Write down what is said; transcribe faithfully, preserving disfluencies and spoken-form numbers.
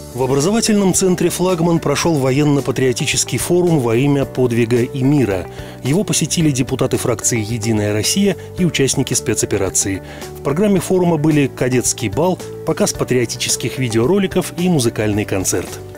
В образовательном центре «Флагман» прошел военно-патриотический форум во имя подвига и мира. Его посетили депутаты фракции «Единая Россия» и участники спецоперации. В программе форума были кадетский бал, показ патриотических видеороликов и музыкальный концерт.